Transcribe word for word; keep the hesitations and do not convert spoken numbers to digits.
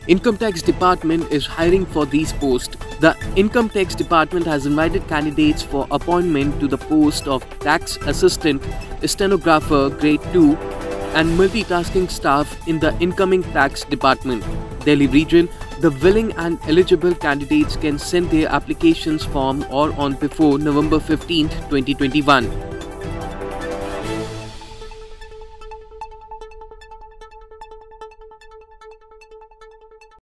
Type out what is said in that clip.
Income Tax Department is hiring for these posts. The Income Tax Department has invited candidates for appointment to the post of Tax Assistant, Stenographer Grade-two and multitasking staff in the Incoming Tax Department, Delhi region. The willing and eligible candidates can send their applications form or on before November fifteenth, twenty twenty-one.